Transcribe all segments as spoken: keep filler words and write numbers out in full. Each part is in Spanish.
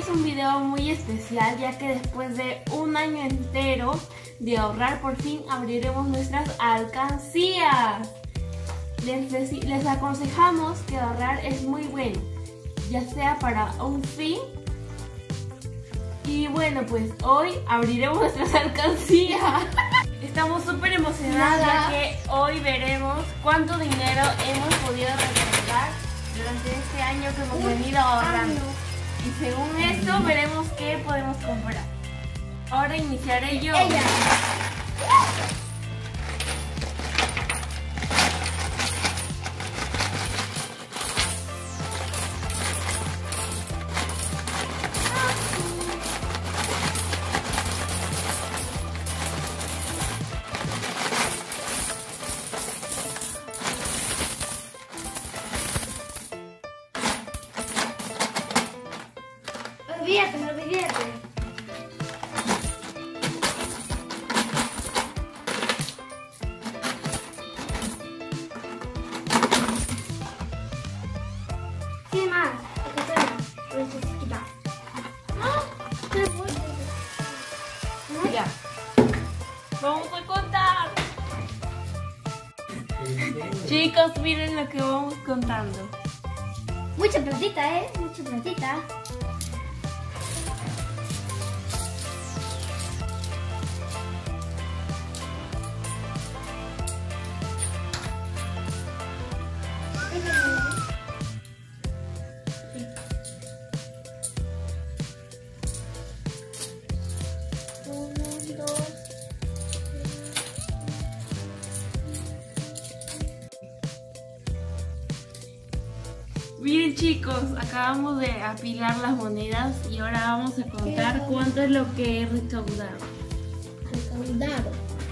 es un video muy especial, ya que después de un año entero de ahorrar, por fin abriremos nuestras alcancías. Les, les aconsejamos que ahorrar es muy bueno, ya sea para un fin. Y bueno, pues hoy abriremos nuestras alcancías. Estamos súper emocionadas, ya que hoy veremos cuánto dinero hemos podido recaudar durante este año que hemos venido ahorrando. Y según esto veremos qué podemos comprar. Ahora iniciaré yo. Ella. Olvídate, olvídate. ¿Qué más? Lo necesito. ¡Ah! ¡Qué fuerte! Ya. Vamos a contar. Chicos, miren lo que vamos contando. Mucha platita, ¿eh? Mucha platita. Miren chicos, acabamos de apilar las monedas y ahora vamos a contar cuánto es lo que he recaudado. Recaudado.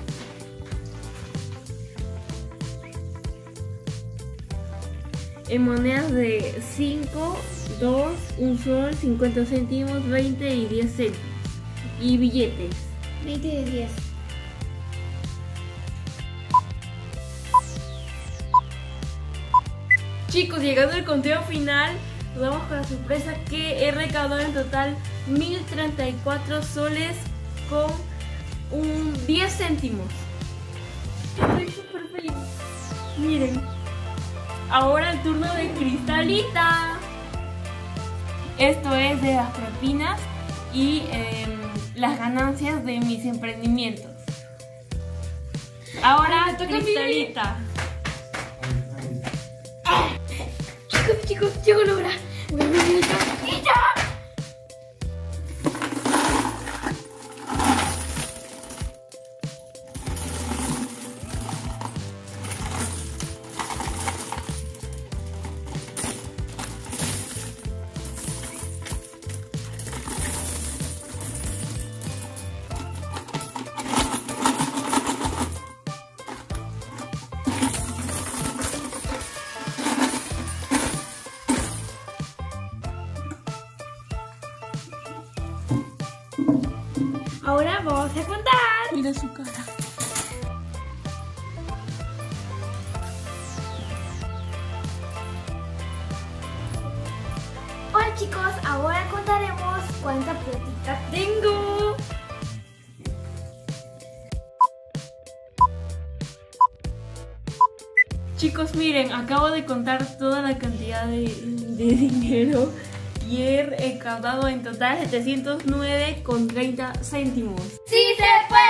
En monedas de cinco, dos, un sol, cincuenta céntimos, veinte y diez céntimos. Y billetes. veinte de diez. Chicos, llegando al conteo final, nos vamos con la sorpresa que he recaudado en total mil treinta y cuatro soles con un diez céntimos. Estoy súper feliz. Miren, ahora el turno de Cristalita. Esto es de las propinas y eh, las ganancias de mis emprendimientos. Ahora Ay, me toca a mí. Cristalita. Chicos, chicos, llegó la hora. Voy a abrir mi alcancía. Ahora vamos a contar. Mira su cara. Hola chicos, ahora contaremos cuánta platita tengo. Chicos, miren, acabo de contar toda la cantidad de, de dinero y he recaudado en total setecientos nueve con treinta céntimos. ¡Sí se puede!